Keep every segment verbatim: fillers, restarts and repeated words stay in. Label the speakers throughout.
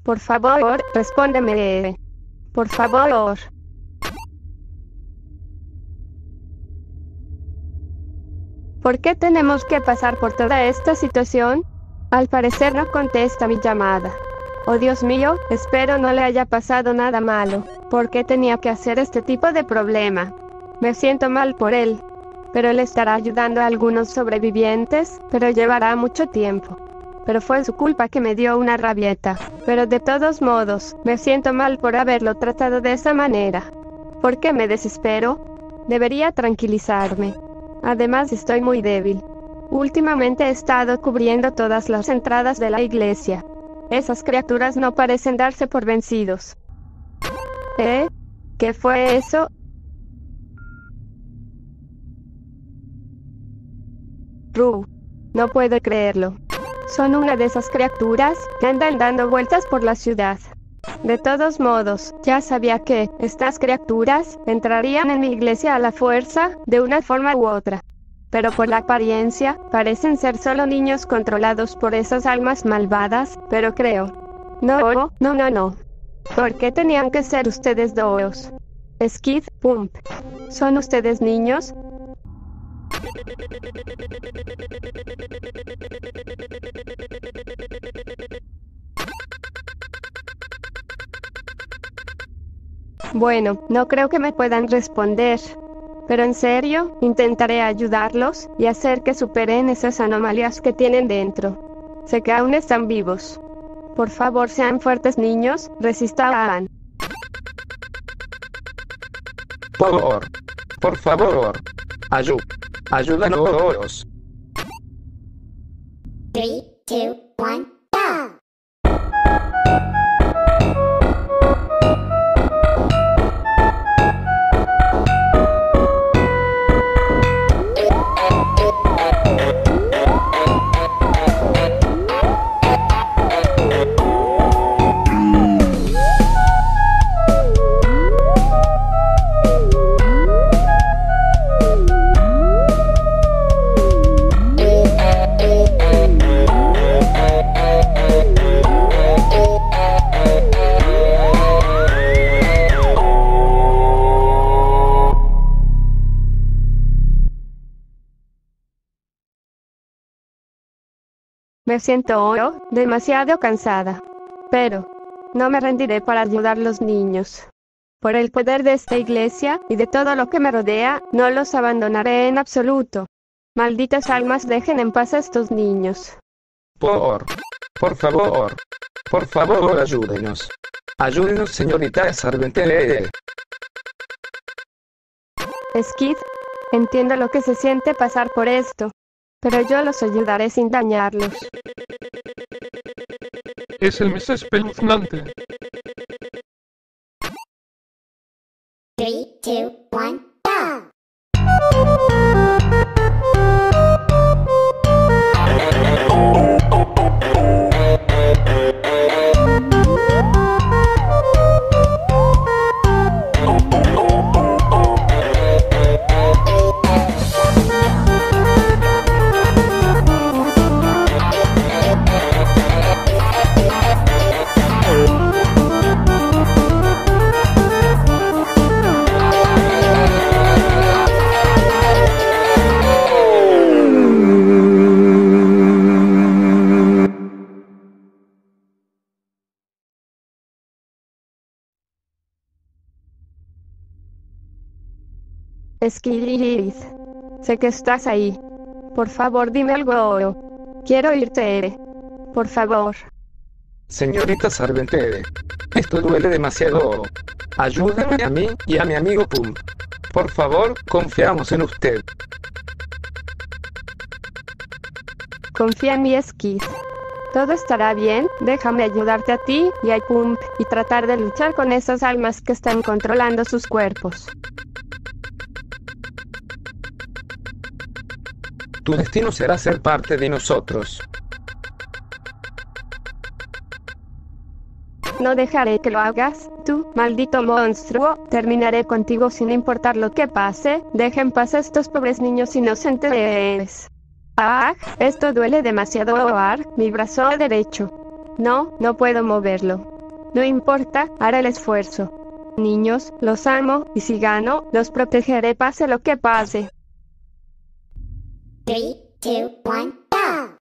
Speaker 1: Por favor, respóndeme. Por favor. ¿Por qué tenemos que pasar por toda esta situación? Al parecer no contesta mi llamada. Oh Dios mío, espero no le haya pasado nada malo. ¿Por qué tenía que hacer este tipo de problema? Me siento mal por él. Pero él estará ayudando a algunos sobrevivientes, pero llevará mucho tiempo. Pero fue su culpa que me dio una rabieta. Pero de todos modos, me siento mal por haberlo tratado de esa manera. ¿Por qué me desespero? Debería tranquilizarme. Además estoy muy débil. Últimamente he estado cubriendo todas las entradas de la iglesia. Esas criaturas no parecen darse por vencidos. ¿Eh? ¿Qué fue eso? Ru. No puedo creerlo. Son una de esas criaturas que andan dando vueltas por la ciudad. De todos modos, ya sabía que estas criaturas entrarían en mi iglesia a la fuerza, de una forma u otra. Pero por la apariencia, parecen ser solo niños controlados por esas almas malvadas, pero creo. No, no, no, no. ¿Por qué tenían que ser ustedes dos? Skid, Pump. ¿Son ustedes niños? Bueno, no creo que me puedan responder. Pero en serio, intentaré ayudarlos y hacer que superen esas anomalías que tienen dentro. Sé que aún están vivos. Por favor, sean fuertes niños, resistan.
Speaker 2: Por favor, por favor, ayú, ayúdanos.
Speaker 3: Three, two, one, go!
Speaker 1: Me siento oh, demasiado cansada. Pero no me rendiré para ayudar a los niños. Por el poder de esta iglesia y de todo lo que me rodea, no los abandonaré en absoluto. Malditas almas, dejen en paz a estos niños.
Speaker 2: Por, por favor, por favor, ayúdenos. Ayúdenos, señorita Sarvente.
Speaker 1: Skid, entiendo lo que se siente pasar por esto. Pero yo los ayudaré sin dañarlos.
Speaker 4: Es el mes espeluznante.
Speaker 3: Three, two, one, go!
Speaker 1: Skid, sé que estás ahí. Por favor, dime algo. Quiero oírte. Por favor.
Speaker 2: Señorita Sarvente, esto duele demasiado. Ayúdame a mí y a mi amigo Pum. Por favor, confiamos en usted.
Speaker 1: Confía en mi Skid. Todo estará bien, déjame ayudarte a ti y a Pump y tratar de luchar con esas almas que están controlando sus cuerpos.
Speaker 2: Tu destino será ser parte de nosotros.
Speaker 1: No dejaré que lo hagas, tú, maldito monstruo. Terminaré contigo sin importar lo que pase. Deja en paz a estos pobres niños inocentes. Ah, esto duele demasiado. Ah, mi brazo derecho. No, no puedo moverlo. No importa, haré el esfuerzo. Niños, los amo, y si gano, los protegeré pase lo que pase.
Speaker 3: Three, two, one, go!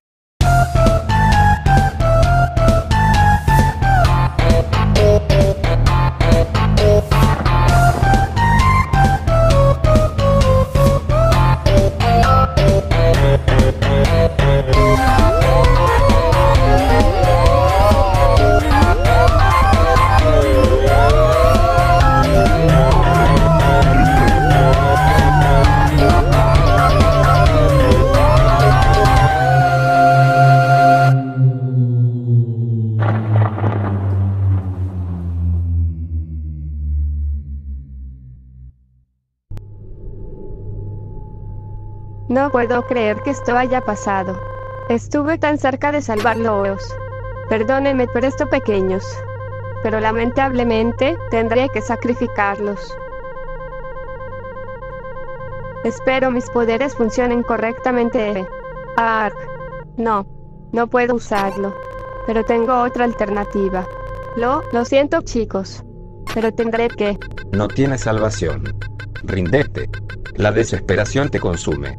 Speaker 1: No puedo creer que esto haya pasado. Estuve tan cerca de salvarlos. Perdónenme por esto, pequeños. Pero lamentablemente, tendré que sacrificarlos. Espero mis poderes funcionen correctamente. Ark. No. No puedo usarlo. Pero tengo otra alternativa. Lo, lo siento, chicos. Pero tendré que...
Speaker 5: No tienes salvación. Rindete. La desesperación te consume.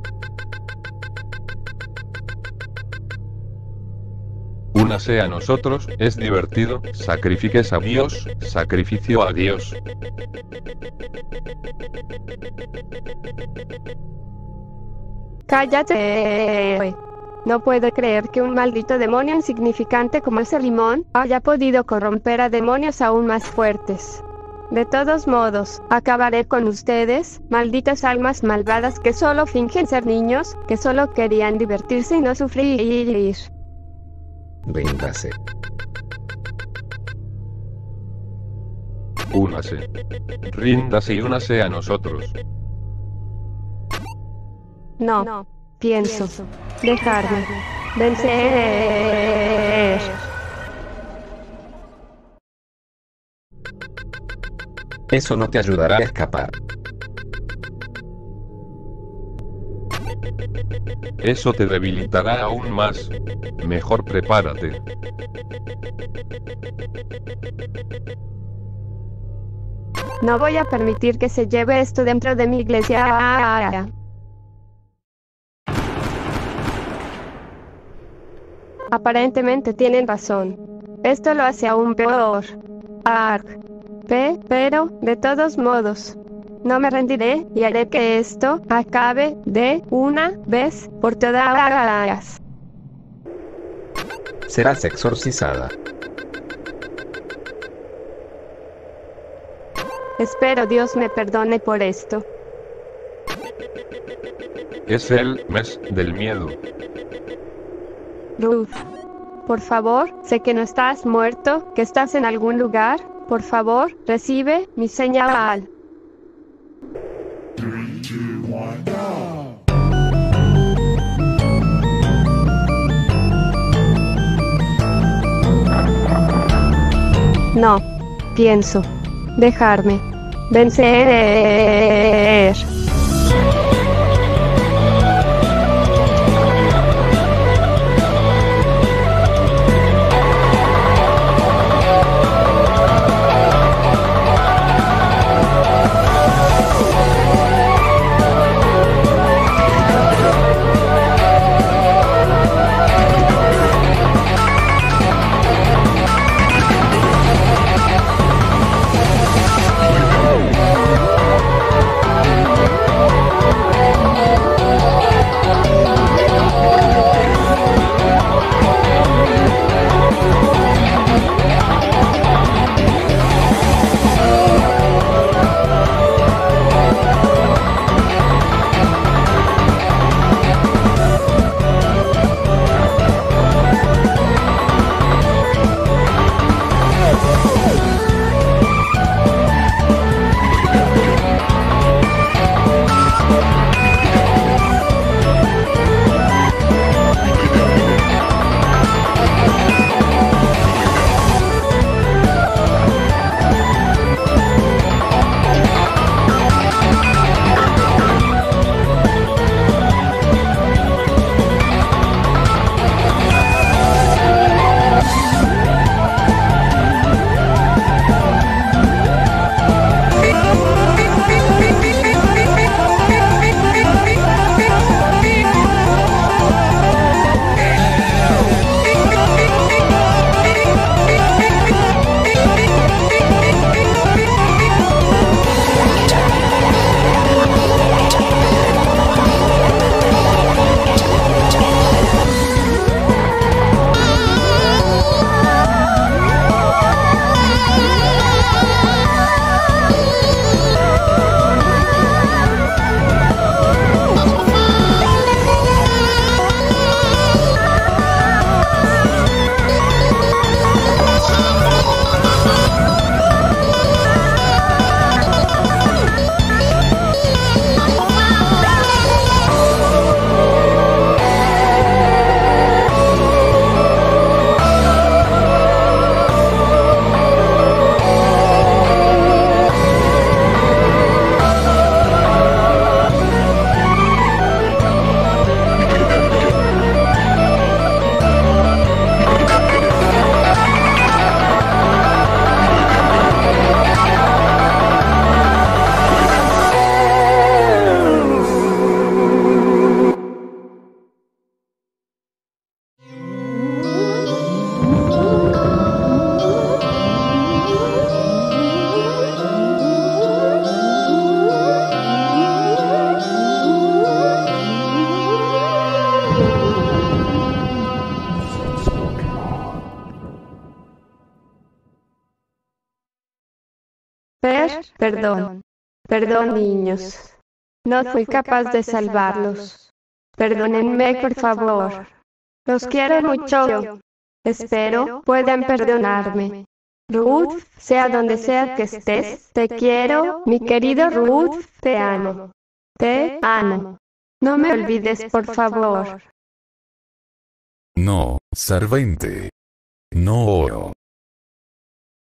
Speaker 4: Únase a nosotros, es divertido, sacrifiques a Dios, sacrificio a Dios.
Speaker 1: ¡Cállate! No puedo creer que un maldito demonio insignificante como ese limón haya podido corromper a demonios aún más fuertes. De todos modos, acabaré con ustedes, malditas almas malvadas que solo fingen ser niños, que solo querían divertirse y no sufrir.
Speaker 5: Ríndase.
Speaker 4: Únase. Ríndase y únase a nosotros.
Speaker 1: No, no. Pienso. Dejarme. Vencer.
Speaker 5: Eso no te ayudará a escapar.
Speaker 4: Eso te debilitará aún más. Mejor prepárate.
Speaker 1: No voy a permitir que se lleve esto dentro de mi iglesia. Aparentemente tienen razón. Esto lo hace aún peor. Ark. P, pero, de todos modos, no me rendiré y haré que esto acabe de una vez por todas.
Speaker 5: Serás exorcizada.
Speaker 1: Espero Dios me perdone por esto.
Speaker 4: Es el mes del miedo.
Speaker 1: Ruth, por favor, sé que no estás muerto, que estás en algún lugar. Por favor, recibe mi señal.
Speaker 6: Three, two, one, go!
Speaker 1: No. Pienso. Dejarme. Vencer. Perdón. Perdón, niños. No fui capaz de salvarlos. Perdónenme, por favor. Los quiero mucho. Espero puedan perdonarme. Ruth, sea donde sea que estés, te quiero, mi querido Ruth, te amo. Te amo. No me olvides, por favor.
Speaker 7: No, servente. No oro.